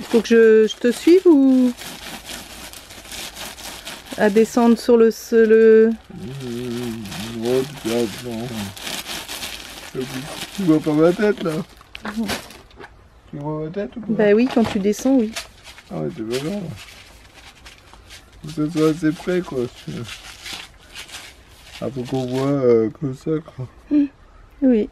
Faut que je te suive ou à descendre sur le... Tu vois pas ma tête là? Tu vois ma tête ou pas? Bah oui, quand tu descends, oui. Ah ouais, t'es pas grave. Faut que ça soit assez près quoi. Ah, faut qu'on voit comme ça quoi. Oui.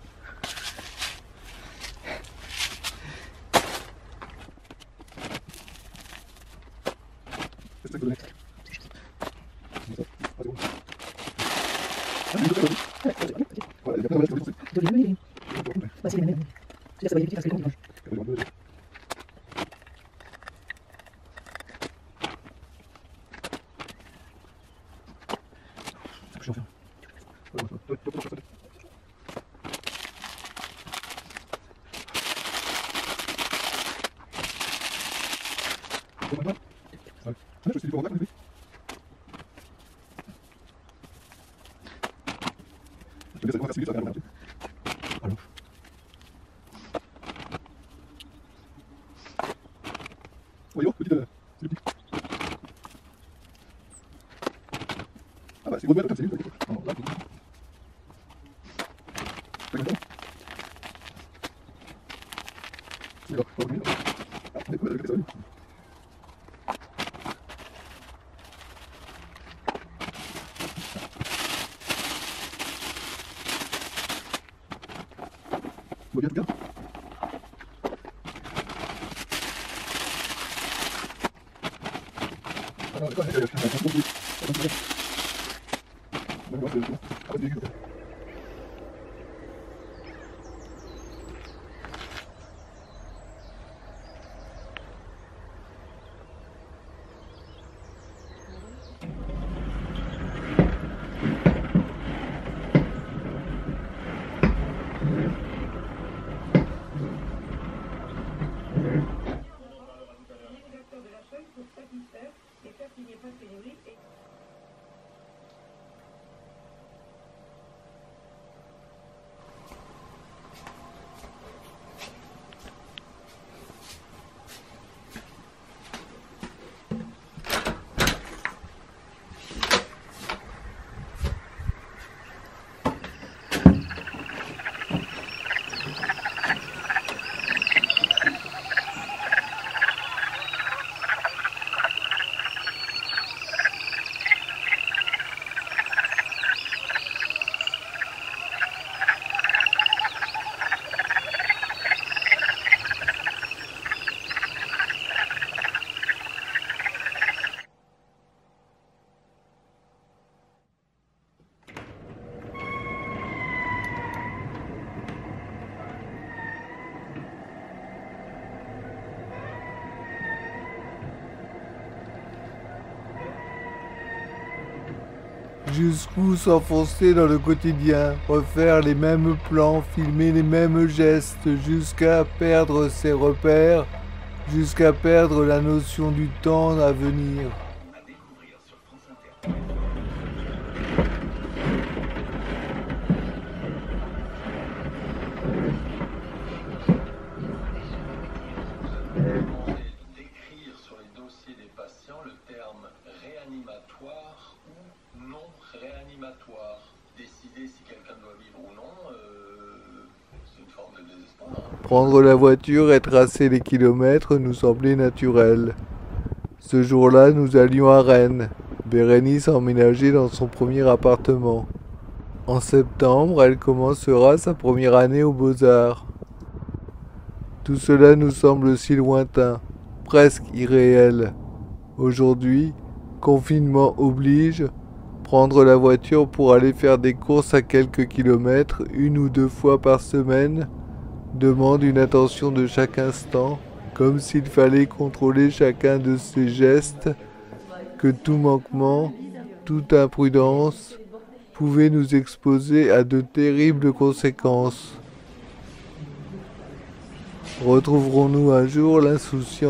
Jusqu'où s'enfoncer dans le quotidien, refaire les mêmes plans, filmer les mêmes gestes, jusqu'à perdre ses repères, jusqu'à perdre la notion du temps à venir. D'écrire sur les dossiers des patients le terme réanimatoire ou non réanimatoire. Décider si quelqu'un doit vivre ou non, c'est une forme de désespoir. Prendre la voiture et tracer les kilomètres nous semblait naturel. Ce jour-là, nous allions à Rennes. Bérénice a emménagé dans son premier appartement. En septembre, elle commencera sa première année aux Beaux-Arts. Tout cela nous semble si lointain, presque irréel. Aujourd'hui, confinement oblige, prendre la voiture pour aller faire des courses à quelques kilomètres, 1 ou 2 fois par semaine, demande une attention de chaque instant, comme s'il fallait contrôler chacun de ses gestes, que tout manquement, toute imprudence pouvait nous exposer à de terribles conséquences. Retrouverons-nous un jour l'insouciance d'avant ?